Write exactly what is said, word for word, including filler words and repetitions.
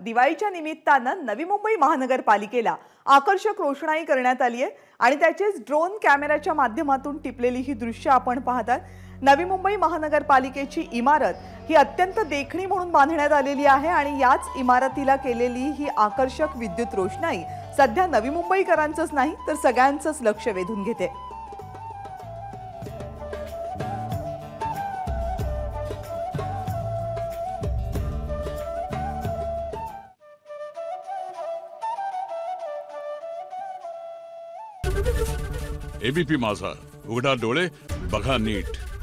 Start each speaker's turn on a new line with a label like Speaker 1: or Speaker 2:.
Speaker 1: दिवाळीच्या निमित्तानं नवी मुंबई महानगरपालिकेला आकर्षक रोषणाई करण्यात आली आहे आणि त्याचेच ड्रोन कॅमेऱ्याच्या माध्यमातून टिपलेली ही दृश्य आपण पाहतात। नवी मुंबई महानगरपालिकेची इमारत ही अत्यंत देखणी म्हणून बांधण्यात आलेली आहे आणि याच इमारतीला केलेली ही आकर्षक विद्युत रोषणाई सध्या नवी मुंबईकरांचंच नाही तर सगळ्यांचंच लक्ष वेधून घेते।
Speaker 2: एबीपी माझा, उघडा डोळे बघा नीट।